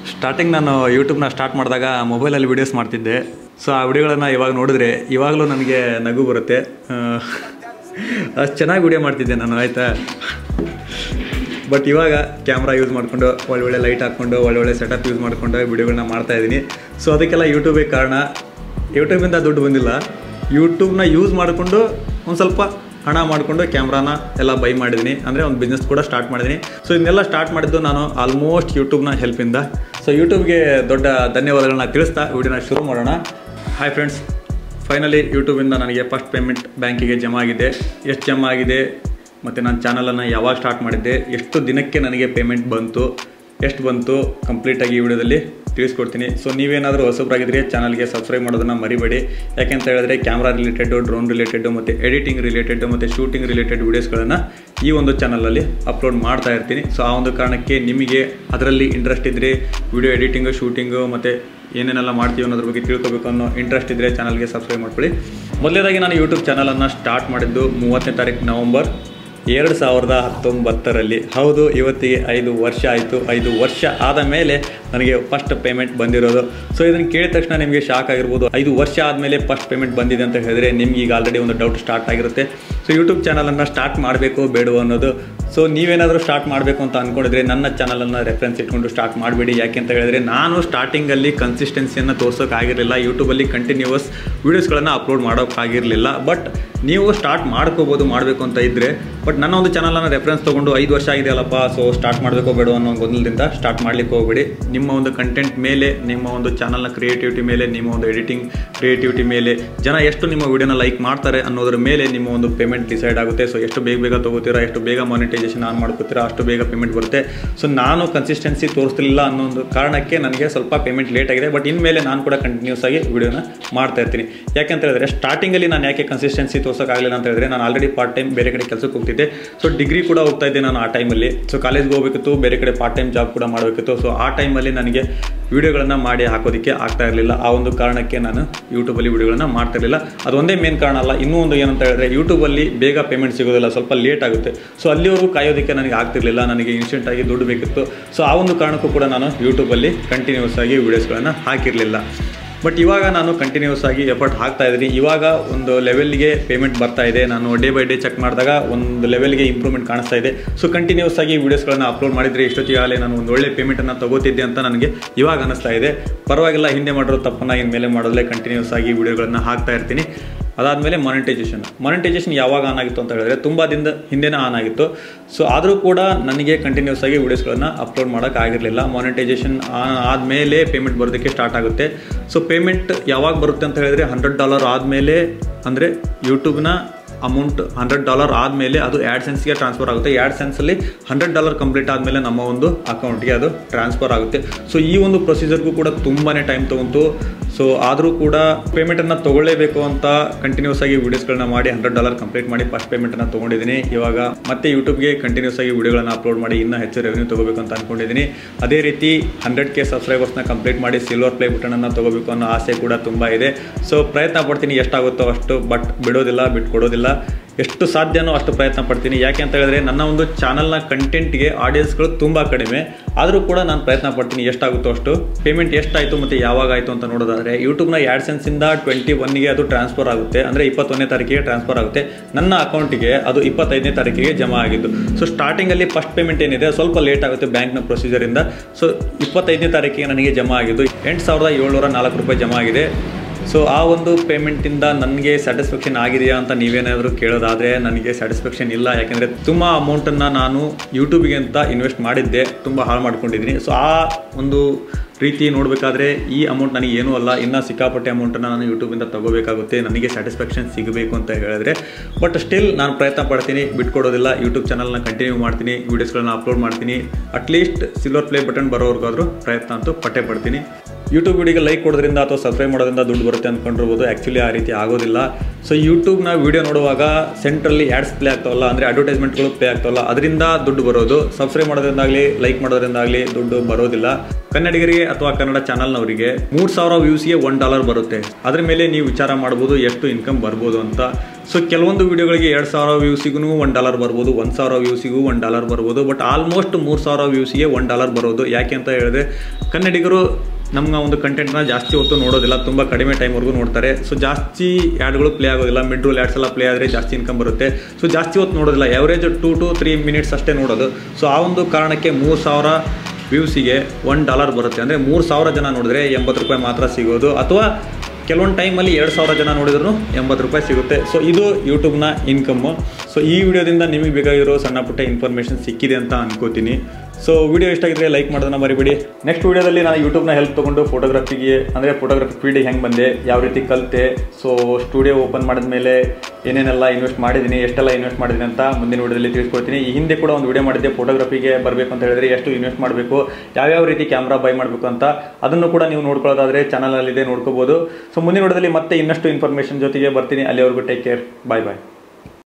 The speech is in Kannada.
ಸ್ಟಾರ್ಟಿಂಗ್ ನಾನು ಯೂಟ್ಯೂಬ್ನ ಸ್ಟಾರ್ಟ್ ಮಾಡಿದಾಗ ಮೊಬೈಲಲ್ಲಿ ವೀಡಿಯೋಸ್ ಮಾಡ್ತಿದ್ದೆ. ಸೊ ಆ ವಿಡಿಯೋಗಳನ್ನು ಇವಾಗ ನೋಡಿದ್ರೆ ಇವಾಗಲೂ ನನಗೆ ನಗು ಬರುತ್ತೆ. ಅಷ್ಟು ಚೆನ್ನಾಗಿ ವಿಡಿಯೋ ಮಾಡ್ತಿದ್ದೆ ನಾನು, ಆಯಿತಾ. ಬಟ್ ಇವಾಗ ಕ್ಯಾಮ್ರಾ ಯೂಸ್ ಮಾಡಿಕೊಂಡು ಒಳ್ಳೊಳ್ಳೆ ಲೈಟ್ ಹಾಕ್ಕೊಂಡು ಒಳ್ಳೊಳ್ಳೆ ಸೆಟಪ್ ಯೂಸ್ ಮಾಡಿಕೊಂಡು ವಿಡಿಯೋಗಳನ್ನ ಮಾಡ್ತಾಯಿದ್ದೀನಿ. ಸೊ ಅದಕ್ಕೆಲ್ಲ ಯೂಟ್ಯೂಬೇ ಕಾರಣ. ಯೂಟ್ಯೂಬಿಂದ ದುಡ್ಡು ಬಂದಿಲ್ಲ, ಯೂಟ್ಯೂಬ್ನ ಯೂಸ್ ಮಾಡಿಕೊಂಡು ಒಂದು ಸ್ವಲ್ಪ ಹಣ ಮಾಡಿಕೊಂಡು ಕ್ಯಾಮ್ರಾನ ಎಲ್ಲ ಬೈ ಮಾಡಿದ್ದೀನಿ. ಅಂದರೆ ಒಂದು ಬಿಸ್ನೆಸ್ ಕೂಡ ಸ್ಟಾರ್ಟ್ ಮಾಡಿದ್ದೀನಿ. ಸೊ ಇದನ್ನೆಲ್ಲ ಸ್ಟಾರ್ಟ್ ಮಾಡಿದ್ದು ನಾನು ಆಲ್ಮೋಸ್ಟ್ ಯೂಟ್ಯೂಬ್ನ ಹೆಲ್ಪಿಂದ. ಸೊ ಯೂಟ್ಯೂಬ್ಗೆ ದೊಡ್ಡ ಧನ್ಯವಾದಗಳನ್ನ ತಿಳಿಸ್ತಾ ವಿಡಿಯೋನ ಶುರು ಮಾಡೋಣ. ಹಾಯ್ ಫ್ರೆಂಡ್ಸ್, ಫೈನಲಿ ಯೂಟ್ಯೂಬಿಂದ ನನಗೆ ಫಸ್ಟ್ ಪೇಮೆಂಟ್ ಬ್ಯಾಂಕಿಗೆ ಜಮಾ ಆಗಿದೆ. ಎಷ್ಟು ಜಮಾ ಆಗಿದೆ ಮತ್ತು ನನ್ನ ಚಾನಲನ್ನು ಯಾವಾಗ ಸ್ಟಾರ್ಟ್ ಮಾಡಿದ್ದೆ, ಎಷ್ಟು ದಿನಕ್ಕೆ ನನಗೆ ಪೇಮೆಂಟ್ ಬಂತು, ಎಷ್ಟು ಬಂತು ಕಂಪ್ಲೀಟಾಗಿ ಈ ವಿಡಿಯೋದಲ್ಲಿ ತಿಳಿಸ್ಕೊಡ್ತೀನಿ. ಸೊ ನೀವೇನಾದರೂ ಹೊಸಬರಾಗಿದ್ದರೆ ಚಾನಲ್ಗೆ ಸಬ್ಸ್ಕ್ರೈಬ್ ಮಾಡೋದನ್ನು ಮರಿಬೇಡಿ. ಯಾಕೆಂತ ಹೇಳಿದ್ರೆ ಕ್ಯಾಮ್ರಾ ರಿಲೇಟೆಡ್ಡು, ಡ್ರೋನ್ ರಿಲೇಟೆಡ್ಡು ಮತ್ತು ಎಡಿಟಿಂಗ್ ರಿಲೇಟೆಡ್ಡು ಮತ್ತು ಶೂಟಿಂಗ್ ರಿಲೇಟೆಡ್ ವೀಡಿಯೋಸ್ಗಳನ್ನು ಈ ಒಂದು ಚಾನಲಲ್ಲಿ ಅಪ್ಲೋಡ್ ಮಾಡ್ತಾ ಇರ್ತೀನಿ. ಸೊ ಆ ಒಂದು ಕಾರಣಕ್ಕೆ ನಿಮಗೆ ಅದರಲ್ಲಿ ಇಂಟ್ರೆಸ್ಟ್ ಇದ್ದರೆ, ವಿಡಿಯೋ ಎಡಿಟಿಂಗು, ಶೂಟಿಂಗು ಮತ್ತು ಏನೇನೆಲ್ಲ ಮಾಡ್ತೀವಿ ಅನ್ನೋದ್ರ ಬಗ್ಗೆ ತಿಳ್ಕೊಬೇಕು ಅನ್ನೋ ಇಂಟ್ರೆಸ್ಟ್ ಇದ್ದರೆ ಚಾನಲ್ಗೆ ಸಬ್ಸ್ಕ್ರೈಬ್ ಮಾಡ್ಕೊಳ್ಳಿ. ಮೊದಲೇದಾಗಿ ನಾನು ಯೂಟ್ಯೂಬ್ ಚಾನಲನ್ನು ಸ್ಟಾರ್ಟ್ ಮಾಡಿದ್ದು 30ನೇ ತಾರೀಕು ನವಂಬರ್ 2019ರಲ್ಲಿ. ಹೌದು, ಇವತ್ತಿಗೆ 5 ವರ್ಷ ಆಯಿತು. 5 ವರ್ಷ ಆದ ಮೇಲೆ ನನಗೆ ಫಸ್ಟ್ ಪೇಮೆಂಟ್ ಬಂದಿರೋದು. ಸೊ ಇದನ್ನು ಕೇಳಿದ ತಕ್ಷಣ ನಿಮಗೆ ಶಾಕ್ ಆಗಿರ್ಬೋದು. 5 ವರ್ಷ ಆದಮೇಲೆ ಫಸ್ಟ್ ಪೇಮೆಂಟ್ ಬಂದಿದೆ ಅಂತ ಹೇಳಿದ್ರೆ ನಿಮ್ಗೆ ಈಗ ಆಲ್ರೆಡಿ ಒಂದು ಡೌಟ್ ಸ್ಟಾರ್ಟ್ ಆಗಿರುತ್ತೆ. ಸೊ ಯೂಟ್ಯೂಬ್ ಚಾನಲನ್ನು ಸ್ಟಾರ್ಟ್ ಮಾಡಬೇಕು ಬೇಡವೋ ಅನ್ನೋದು. ಸೊ ನೀವೇನಾದರೂ ಸ್ಟಾರ್ಟ್ ಮಾಡಬೇಕು ಅಂತ ಅಂದ್ಕೊಂಡಿದ್ರೆ ನನ್ನ ಚಾನಲನ್ನು ರೆಫರೆನ್ಸ್ ಇಟ್ಕೊಂಡು ಸ್ಟಾರ್ಟ್ ಮಾಡಬೇಡಿ. ಯಾಕೆ ಅಂತ ಹೇಳಿದ್ರೆ ನಾನು ಸ್ಟಾರ್ಟಿಂಗಲ್ಲಿ ಕನ್ಸಿಸ್ಟೆನ್ಸಿಯನ್ನು ತೋರ್ಸೋಕ್ಕಾಗಿರಲಿಲ್ಲ, ಯೂಟ್ಯೂಬಲ್ಲಿ ಕಂಟಿನ್ಯೂಸ್ ವೀಡಿಯೋಸ್ಗಳನ್ನು ಅಪ್ಲೋಡ್ ಮಾಡೋಕ್ಕಾಗಿರಲಿಲ್ಲ. ಬಟ್ ನೀವು ಸ್ಟಾರ್ಟ್ ಮಾಡ್ಕೋಬೋದು ಮಾಡಬೇಕು ಅಂತ ಇದ್ದರೆ. ಬಟ್ ನನ್ನ ಒಂದು ಚಾನಲನ್ನು ರೆಫರೆನ್ಸ್ ತೊಗೊಂಡು 5 ವರ್ಷ ಆಗಿದೆಯಲ್ಲಪ್ಪ, ಸೊ ಸ್ಟಾರ್ಟ್ ಮಾಡಬೇಕೋ ಬೇಡ ಅನ್ನೋ ಗೊಂದಲದಿಂದ ಸ್ಟಾರ್ಟ್ ಮಾಡಲಿಕ್ಕೆ ಹೋಗಬೇಡಿ. ನಿಮ್ಮ ಒಂದು ಕಂಟೆಂಟ್ ಮೇಲೆ, ನಿಮ್ಮ ಒಂದು ಚಾನಲ್ನ ಕ್ರಿಯೇಟಿವಿಟಿ ಮೇಲೆ, ನಿಮ್ಮ ಒಂದು ಎಡಿಟಿಂಗ್ ಕ್ರಿಯೇಟಿವಿಟಿ ಮೇಲೆ, ಜನ ಎಷ್ಟು ನಿಮ್ಮ ವಿಡಿಯೋನ ಲೈಕ್ ಮಾಡ್ತಾರೆ ಅನ್ನೋದ್ರ ಮೇಲೆ ನಿಮ್ಮ ಒಂದು ಪೇಮೆಂಟ್ ಡಿಸೈಡ್ ಆಗುತ್ತೆ. ಸೊ ಎಷ್ಟು ಬೇಗ ತೊಗೋತೀರಾ, ಎಷ್ಟು ಬೇಗ ಮಾನಿಟೈಸೇಷನ್ ಆನ್ ಮಾಡ್ಕೋತೀರಾ, ಅಷ್ಟು ಬೇಗ ಪೇಮೆಂಟ್ ಬರುತ್ತೆ. ಸೊ ನಾನು ಕನ್ಸಿಸ್ಟೆನ್ಸಿ ತೋರಿಸ್ತಿಲ್ಲ ಅನ್ನೋ ಒಂದು ಕಾರಣಕ್ಕೆ ನನಗೆ ಸ್ವಲ್ಪ ಪೇಮೆಂಟ್ ಲೇಟ್ ಆಗಿದೆ. ಬಟ್ ಇನ್ಮೇಲೆ ನಾನು ಕೂಡ ಕಂಟಿನ್ಯೂಸ್ ಆಗಿ ವಿಡಿಯೋನ ಮಾಡ್ತಾ ಇರ್ತೀನಿ. ಯಾಕೆಂತ ಹೇಳಿದ್ರೆ ಸ್ಟಾರ್ಟಿಂಗಲ್ಲಿ ನಾನು ಯಾಕೆ ಕನ್ಸಿಸ್ಟೆನ್ಸಿ ತೋರ್ಸೋಕ್ಕಾಗಲಿಲ್ಲ ಅಂತ ಹೇಳಿದ್ರೆ, ನಾನು ಆಲ್ರೆಡಿ ಪಾರ್ಟ್ ಟೈಮ್ ಬೇರೆ ಕಡೆ ಕೆಲಸಕ್ಕೆ ಹೋಗ್ತಿದ್ದೆ. ಸೊ ಡಿಗ್ರಿ ಕೂಡ ಹೋಗ್ತಾ ಇದ್ದೆ ನಾನು ಆ ಟೈಮಲ್ಲಿ. ಸೊ ಕಾಲೇಜ್ಗೆ ಹೋಗಬೇಕಿತ್ತು, ಬೇರೆ ಕಡೆ ಪಾರ್ಟ್ ಟೈಮ್ ಜಾಬ್ ಕೂಡ ಮಾಡಬೇಕಿತ್ತು. ಸೊ ಆ ಟೈಮಲ್ಲಿ ನನಗೆ ವಿಡಿಯೋಗಳನ್ನು ಮಾಡಿ ಹಾಕೋದಕ್ಕೆ ಆಗ್ತಾ ಇರಲಿಲ್ಲ. ಆ ಒಂದು ಕಾರಣಕ್ಕೆ ನಾನು ಯೂಟ್ಯೂಬಲ್ಲಿ ವಿಡಿಯೋಗಳನ್ನು ಮಾಡ್ತಾ ಇರಲಿಲ್ಲ. ಅದೊಂದೇ ಮೇನ್ ಕಾರಣ ಅಲ್ಲ, ಇನ್ನೂ ಒಂದು ಏನಂತ ಹೇಳಿದ್ರೆ ಯೂಟ್ಯೂಬಲ್ಲಿ ಬೇಗ ಪೇಮೆಂಟ್ ಸಿಗೋದಿಲ್ಲ, ಸ್ವಲ್ಪ ಲೇಟ್ ಆಗುತ್ತೆ. ಸೊ ಅಲ್ಲಿವರೆಗೂ ಕಾಯೋದಕ್ಕೆ ನನಗೆ ಆಗ್ತಿರಲಿಲ್ಲ, ನನಗೆ ಇನ್ಸ್ಟೆಂಟಾಗಿ ದುಡ್ಡು ಬೇಕಿತ್ತು. ಸೊ ಆ ಒಂದು ಕಾರಣಕ್ಕೂ ಕೂಡ ನಾನು ಯೂಟ್ಯೂಬಲ್ಲಿ ಕಂಟಿನ್ಯೂಸ್ ಆಗಿ ವೀಡಿಯೋಸ್ಗಳನ್ನು ಹಾಕಿರಲಿಲ್ಲ. ಬಟ್ ಇವಾಗ ನಾನು ಕಂಟಿನ್ಯೂಸ್ ಆಗಿ ಎಫರ್ಟ್ ಹಾಕ್ತಾ ಇದ್ದೀನಿ. ಇವಾಗ ಒಂದು ಲೆವೆಲ್ಗೆ ಪೇಮೆಂಟ್ ಬರ್ತಾ ಇದೆ. ನಾನು ಡೇ ಬೈ ಡೇ ಚೆಕ್ ಮಾಡಿದಾಗ ಒಂದು ಲೆವೆಲ್ಗೆ ಇಂಪ್ರೂವ್ಮೆಂಟ್ ಕಾಣಿಸ್ತಾ ಇದೆ. ಸೊ ಕಂಟಿನ್ಯೂಸ್ ಆಗಿ ವೀಡಿಯೋಸ್ಗಳನ್ನು ಅಪ್ಲೋಡ್ ಮಾಡಿದರೆ ಇಷ್ಟೊತ್ತಿಗಾಗಲೇ ನಾನು ಒಂದು ಒಳ್ಳೆ ಪೇಮೆಂಟನ್ನು ತಗೋತಿದ್ದೆ ಅಂತ ನನಗೆ ಇವಾಗ ಅನ್ನಿಸ್ತಾ ಇದೆ. ಪರವಾಗಿಲ್ಲ, ಹಿಂದೆ ಮಾಡಿರೋ ತಪ್ಪನ್ನು ಇನ್ಮೇಲೆ ಮಾಡೋದಲ್ಲೇ ಕಂಟಿನ್ಯೂಸ್ ಆಗಿ ವೀಡಿಯೋಗಳನ್ನು ಹಾಕ್ತಾ ಇರ್ತೀನಿ. ಅದಾದಮೇಲೆ ಮಾನಿಟೈಸೇಷನ್ ಯಾವಾಗ ಆನ್ ಆಗಿತ್ತು ಅಂತ ಹೇಳಿದ್ರೆ ತುಂಬ ದಿನದ ಹಿಂದೆನೇ ಆನ್ ಆಗಿತ್ತು. ಸೊ ಆದರೂ ಕೂಡ ನನಗೆ ಕಂಟಿನ್ಯೂಸ್ ಆಗಿ ವೀಡಿಯೋಸ್ಗಳನ್ನು ಅಪ್ಲೋಡ್ ಮಾಡೋಕ್ಕಾಗಿರಲಿಲ್ಲ. ಮಾನಿಟೈಸೇಷನ್ ಆನ್ ಆದಮೇಲೆ ಪೇಮೆಂಟ್ ಬರೋದಕ್ಕೆ ಸ್ಟಾರ್ಟ್ ಆಗುತ್ತೆ. ಸೊ ಪೇಮೆಂಟ್ ಯಾವಾಗ ಬರುತ್ತೆ ಅಂತ ಹೇಳಿದ್ರೆ $100 ಆದಮೇಲೆ, ಅಂದರೆ ಯೂಟ್ಯೂಬ್ನ ಅಮೌಂಟ್ $100 ಆದಮೇಲೆ ಅದು ಆ್ಯಡ್ಸೆನ್ಸ್ಗೆ ಟ್ರಾನ್ಸ್ಫರ್ ಆಗುತ್ತೆ. ಆ್ಯಡ್ಸೆನ್ಸಲ್ಲಿ $100 ಕಂಪ್ಲೀಟ್ ಆದಮೇಲೆ ನಮ್ಮ ಒಂದು ಅಕೌಂಟ್ಗೆ ಅದು ಟ್ರಾನ್ಸ್ಫರ್ ಆಗುತ್ತೆ. ಸೊ ಈ ಒಂದು ಪ್ರೊಸೀಜರ್ಗೂ ಕೂಡ ತುಂಬಾ ಟೈಮ್ ತೊಗೊಂತು. ಸೊ ಆದರೂ ಕೂಡ ಪೇಮೆಂಟನ್ನು ತೊಗೊಳ್ಳೇಬೇಕು ಅಂತ ಕಂಟಿನ್ಯೂಸ್ ಆಗಿ ವೀಡಿಯೋಸ್ಗಳನ್ನ ಮಾಡಿ $100 ಕಂಪ್ಲೀಟ್ ಮಾಡಿ ಫಸ್ಟ್ ಪೇಮೆಂಟನ್ನು ತೊಗೊಂಡಿದ್ದೀನಿ. ಇವಾಗ ಮತ್ತೆ ಯೂಟ್ಯೂಬ್ಗೆ ಕಂಟಿನ್ಯೂಸ್ ಆಗಿ ವೀಡಿಯೋಗಳನ್ನು ಅಪ್ಲೋಡ್ ಮಾಡಿ ಇನ್ನೂ ಹೆಚ್ಚು ರೆವೆನ್ಯೂ ತೊಗೋಬೇಕು ಅಂತ ಅಂದ್ಕೊಂಡಿದ್ದೀನಿ. ಅದೇ ರೀತಿ 100K ಸಬ್ಸ್ಕ್ರೈಬರ್ಸ್ನ ಕಂಪ್ಲೀಟ್ ಮಾಡಿ ಸಿಲ್ವರ್ ಪ್ಲೇ ಬಟನನ್ನು ತೊಗೋಬೇಕು ಅನ್ನೋ ಆಸೆ ಕೂಡ ತುಂಬ ಇದೆ. ಸೊ ಪ್ರಯತ್ನ ಪಡ್ತೀನಿ, ಎಷ್ಟಾಗುತ್ತೋ ಅಷ್ಟು. ಬಟ್ ಬಿಡೋದಿಲ್ಲ, ಬಿಟ್ಕೊಡೋದಿಲ್ಲ. ಎಷ್ಟು ಸಾಧ್ಯನೋ ಅಷ್ಟು ಪ್ರಯತ್ನ ಪಡ್ತೀನಿ. ಯಾಕೆ ಅಂತ ಹೇಳಿದ್ರೆ ನನ್ನ ಒಂದು ಚಾನಲ್ನ ಕಂಟೆಂಟ್ಗೆ ಆಡಿಯನ್ಸ್ಗಳು ತುಂಬ ಕಡಿಮೆ. ಆದರೂ ಕೂಡ ನಾನು ಪ್ರಯತ್ನ ಪಡ್ತೀನಿ, ಎಷ್ಟಾಗುತ್ತೋ ಅಷ್ಟು. ಪೇಮೆಂಟ್ ಎಷ್ಟಾಯಿತು ಮತ್ತು ಯಾವಾಗ ಆಯಿತು ಅಂತ ನೋಡೋದಾದರೆ, ಯೂಟ್ಯೂಬ್ನ ಆ್ಯಡ್ಸೆನ್ಸಿಂದ 21ಗೆ ಅದು ಟ್ರಾನ್ಸ್ಫರ್ ಆಗುತ್ತೆ. ಅಂದರೆ 21ನೇ ತಾರೀಕಿಗೆ ಟ್ರಾನ್ಸ್ಫರ್ ಆಗುತ್ತೆ. ನನ್ನ ಅಕೌಂಟಿಗೆ ಅದು 25ನೇ ತಾರೀಕಿಗೆ ಜಮಾ ಆಗಿದ್ದು. ಸೊ ಸ್ಟಾರ್ಟಿಂಗಲ್ಲಿ ಫಸ್ಟ್ ಪೇಮೆಂಟ್ ಏನಿದೆ ಸ್ವಲ್ಪ ಲೇಟ್ ಆಗುತ್ತೆ ಬ್ಯಾಂಕ್ನ ಪ್ರೊಸೀಜರಿಂದ. ಸೊ 25ನೇ ತಾರೀಕಿಗೆ ನನಗೆ ಜಮಾ ಆಗಿದ್ದು $8,704 ಜಮಾ ಆಗಿದೆ. ಸೊ ಆ ಒಂದು ಪೇಮೆಂಟಿಂದ ನನಗೆ ಸ್ಯಾಟಿಸ್ಫ್ಯಾಕ್ಷನ್ ಆಗಿದೆಯಾ ಅಂತ ನೀವೇನಾದರೂ ಕೇಳೋದಾದರೆ ನನಗೆ ಸ್ಯಾಟಿಸ್ಫ್ಯಾಕ್ಷನ್ ಇಲ್ಲ. ಯಾಕೆಂದರೆ ತುಂಬ ಅಮೌಂಟನ್ನು ನಾನು ಯೂಟ್ಯೂಬಿಗೆ ಅಂತ ಇನ್ವೆಸ್ಟ್ ಮಾಡಿದ್ದೆ, ತುಂಬ ಹಾಳು ಮಾಡ್ಕೊಂಡಿದ್ದೀನಿ. ಸೊ ಆ ಒಂದು ರೀತಿ ನೋಡಬೇಕಾದ್ರೆ ಈ ಅಮೌಂಟ್ ನನಗೆ ಏನೂ ಅಲ್ಲ. ಇನ್ನೂ ಸಿಕ್ಕಾಪಟ್ಟೆ ಅಮೌಂಟನ್ನು ನಾನು ಯೂಟ್ಯೂಬಿಂದ ತೊಗೋಬೇಕಾಗುತ್ತೆ ನನಗೆ ಸ್ಯಾಟಿಸ್ಫ್ಯಾಕ್ಷನ್ ಸಿಗಬೇಕು ಅಂತ ಹೇಳಿದ್ರೆ. ಬಟ್ ಸ್ಟಿಲ್ ನಾನು ಪ್ರಯತ್ನ ಪಡ್ತೀನಿ, ಬಿಟ್ಕೊಡೋದಿಲ್ಲ. ಯೂಟ್ಯೂಬ್ ಚಾನಲ್ನ ಕಂಟಿನ್ಯೂ ಮಾಡ್ತೀನಿ, ವೀಡಿಯೋಸ್ಗಳನ್ನ ಅಪ್ಲೋಡ್ ಮಾಡ್ತೀನಿ. ಅಟ್ಲೀಸ್ಟ್ ಸಿಲ್ವರ್ ಪ್ಲೇ ಬಟನ್ ಬರೋರ್ಗಾದರೂ ಪ್ರಯತ್ನ ಅಂತೂ ಪಟ್ಟೆ ಪಡ್ತೀನಿ. ಯೂಟ್ಯೂಬ್ ವಿಡಿಯೋಗೆ ಲೈಕ್ ಕೊಡೋದ್ರಿಂದ ಅಥವಾ ಸಬ್ಸ್ಕ್ರೈಬ್ ಮಾಡೋದ್ರಿಂದ ದುಡ್ಡು ಬರುತ್ತೆ ಅಂದ್ಕೊಂಡಿರ್ಬೋದು. ಆ್ಯಕ್ಚುಲಿ ಆ ರೀತಿ ಆಗೋದಿಲ್ಲ. ಸೊ ಯೂಟ್ಯೂಬ್ನ ವೀಡಿಯೋ ನೋಡುವಾಗ ಸೆಂಟ್ರಲ್ಲಿ ಆ್ಯಡ್ಸ್ ಪ್ಲೇ ಆಗ್ತಾವಲ್ಲ, ಅಂದರೆ ಅಡ್ವರ್ಟೈಸ್ಮೆಂಟ್ಗಳು ಪ್ಲೇ ಆಗ್ತಾವಲ್ಲ, ಅದರಿಂದ ದುಡ್ಡು ಬರೋದು. ಸಬ್ಸ್ಕ್ರೈಬ್ ಮಾಡೋದ್ರಿಂದಾಗಲಿ ಲೈಕ್ ಮಾಡೋದ್ರಿಂದಾಗಲಿ ದುಡ್ಡು ಬರೋದಿಲ್ಲ. ಕನ್ನಡಿಗರಿಗೆ ಅಥವಾ ಕನ್ನಡ ಚಾನಲ್ನವರಿಗೆ 3000 ವ್ಯೂಸ್ಗೆ $1 ಬರುತ್ತೆ. ಅದ್ರ ಮೇಲೆ ನೀವು ವಿಚಾರ ಮಾಡ್ಬೋದು ಎಷ್ಟು ಇನ್ಕಮ್ ಬರ್ಬೋದು ಅಂತ. ಸೊ ಕೆಲವೊಂದು ವಿಡಿಯೋಗಳಿಗೆ 2000 ವ್ಯೂಸಿಗೂ $1 ಬರ್ಬೋದು, 1000 ವ್ಯೂಸಿಗೂ $1 ಬರ್ಬೋದು, ಬಟ್ ಆಲ್ಮೋಸ್ಟ್ 3000 ವ್ಯೂಸಿಗೆ $1 ಬರೋದು. ಯಾಕೆ ಅಂತ ಹೇಳಿದ್ರೆ ಕನ್ನಡಿಗರು ನಮ್ಮ ಒಂದು ಕಂಟೆಂಟ್ನ ಜಾಸ್ತಿ ಹೊತ್ತು ನೋಡೋದಿಲ್ಲ, ತುಂಬ ಕಡಿಮೆ ಟೈಮ್ವರೆಗೂ ನೋಡ್ತಾರೆ. ಸೊ ಜಾಸ್ತಿ ಆ್ಯಡ್ಗಳು ಪ್ಲೇ ಆಗೋದಿಲ್ಲ, ಮಿಡ್ ರೋಲ್ ಆ್ಯಡ್ಸ್ ಎಲ್ಲ ಪ್ಲೇ ಆದರೆ ಜಾಸ್ತಿ ಇನ್ಕಮ್ ಬರುತ್ತೆ. ಸೊ ಜಾಸ್ತಿ ಹೊತ್ತು ನೋಡೋದಿಲ್ಲ, ಎವರೇಜ್ 2 to 3 ಮಿನಿಟ್ಸ್ ಅಷ್ಟೇ ನೋಡೋದು. ಸೊ ಆ ಒಂದು ಕಾರಣಕ್ಕೆ 3000 ವ್ಯೂಸಿಗೆ $1 ಬರುತ್ತೆ. ಅಂದರೆ 3000 ಜನ ನೋಡಿದ್ರೆ $80 ಮಾತ್ರ ಸಿಗೋದು, ಅಥವಾ ಕೆಲವೊಂದು ಟೈಮಲ್ಲಿ 2000 ಜನ ನೋಡಿದ್ರು $80 ಸಿಗುತ್ತೆ. ಸೊ ಇದು ಯೂಟ್ಯೂಬ್ನ ಇನ್ಕಮ್ಮು. ಸೊ ಈ ವಿಡಿಯೋದಿಂದ ನಿಮಗೆ ಬೇಕಾಗಿರೋ ಸಣ್ಣ ಪುಟ್ಟ ಇನ್ಫಾರ್ಮೇಷನ್ ಸಿಕ್ಕಿದೆ ಅಂತ ಅನ್ಕೋತೀನಿ. ಸೊ ವಿಡಿಯೋ ಇಷ್ಟ ಆಗಿದ್ರೆ ಲೈಕ್ ಮಾಡೋದನ್ನ ಮರಿಬೇಡಿ. ನೆಕ್ಸ್ಟ್ ವಿಡಿಯೋದಲ್ಲಿ ನಾನು ಯೂಟ್ಯೂಬ್ನ ಹೆಲ್ಪ್ ತೊಗೊಂಡು ಫೋಟೋಗ್ರಫಿಗೆ ಅಂದರೆ ಫೋಟೋಗ್ರಫಿ ಫೀಲ್ಡಿಗೆ ಹೆಂಗೆ ಬಂದೆ, ಯಾವ ರೀತಿ ಕಲಿತೆ, ಸೊ ಸ್ಟುಡಿಯೋ ಓಪನ್ ಮಾಡಿದ್ಮೇಲೆ ಏನೇನೆಲ್ಲ ಇನ್ವೆಸ್ಟ್ ಮಾಡಿದ್ದೀನಿ, ಎಷ್ಟೆಲ್ಲ ಇನ್ವೆಸ್ಟ್ ಮಾಡಿದ್ದೀನಿ ಅಂತ ಮುಂದಿನ ವಿಡಿಯೋದಲ್ಲಿ ತಿಳಿಸ್ಕೊಡ್ತೀನಿ. ಈ ಹಿಂದೆ ಕೂಡ ಒಂದು ವಿಡಿಯೋ ಮಾಡಿದ್ದೆ, ಫೋಟೋಗ್ರಫಿಗೆ ಬರಬೇಕು ಅಂತ ಹೇಳಿದ್ರೆ ಎಷ್ಟು ಇನ್ವೆಸ್ಟ್ ಮಾಡಬೇಕು, ಯಾವ್ಯಾವ ರೀತಿ ಕ್ಯಾಮ್ರಾ ಬೈ ಮಾಡಬೇಕು ಅಂತ, ಅದನ್ನು ಕೂಡ ನೀವು ನೋಡ್ಕೊಳ್ಳೋದಾದರೆ ಚಾನಲಲ್ಲಿದೆ, ನೋಡ್ಕೋಬೋದು. ಸೊ ಮುಂದಿನ ವಿಡಿಯೋದಲ್ಲಿ ಮತ್ತೆ ಇನ್ನಷ್ಟು ಇನ್ಫಾರ್ಮೇಷನ್ ಜೊತೆಗೆ ಬರ್ತೀನಿ. ಅಲ್ಲಿವರೆಗೂ ಟೇಕ್ ಕೇರ್, ಬಾಯ್ ಬಾಯ್.